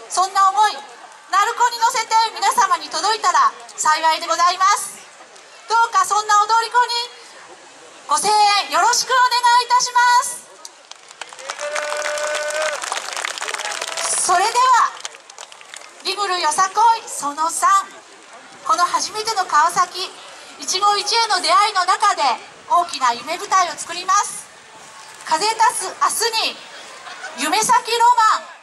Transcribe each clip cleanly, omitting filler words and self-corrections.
そんな思い、鳴子に乗せて皆様に届いたら幸いでございます。どうかそんな踊り子にご声援よろしくお願いいたします。それではリムルよさこいその3、この初めての川崎一期一会の出会いの中で大きな夢舞台を作ります。風立つ明日に夢咲きロマン。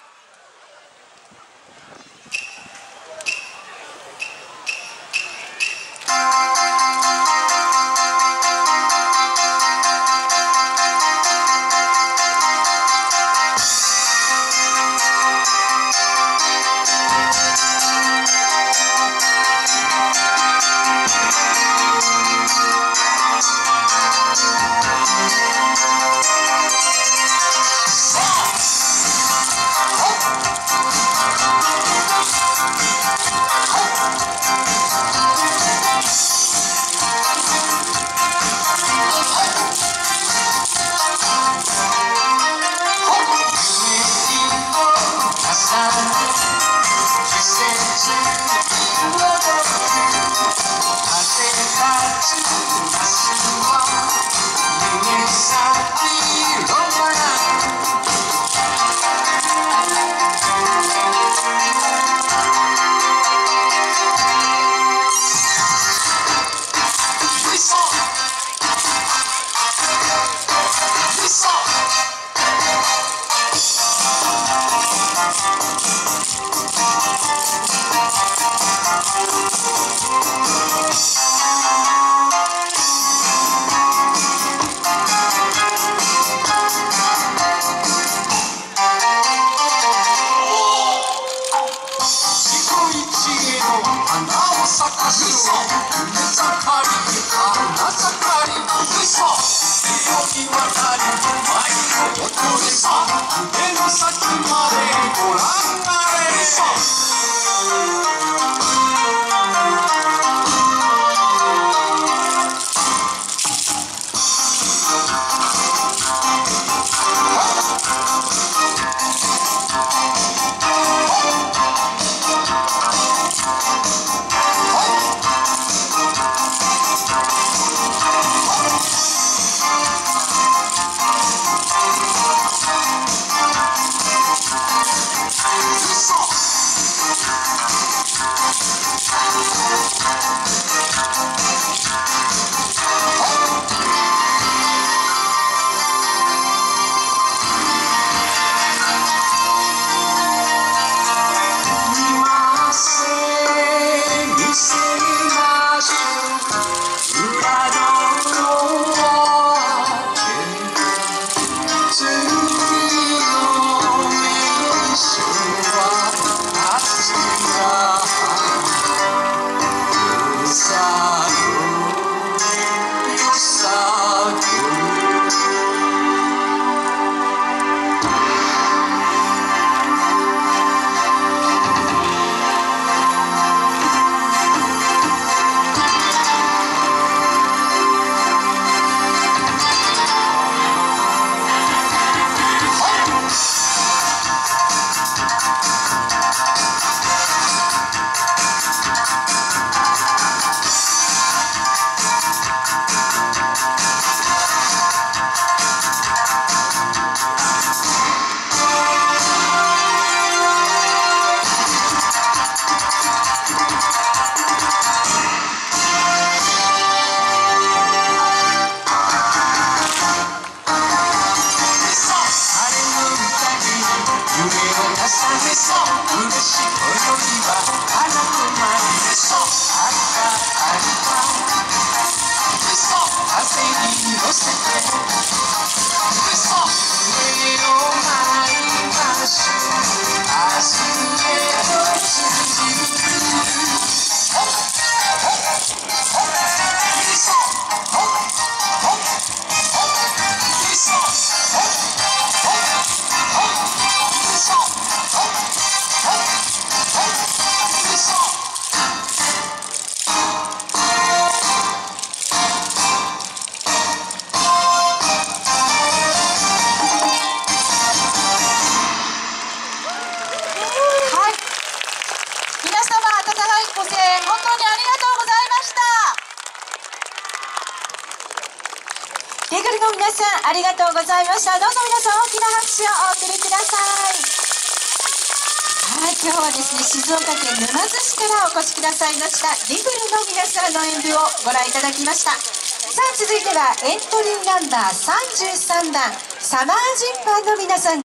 の皆さんありがとうございました。どうぞ皆さん大きな拍手をお送りください。はい、今日はですね、静岡県沼津市からお越しくださいましたリグルの皆さんの演舞をご覧いただきました。さあ続いてはエントリーナンバー33番サマージンパンの皆さん。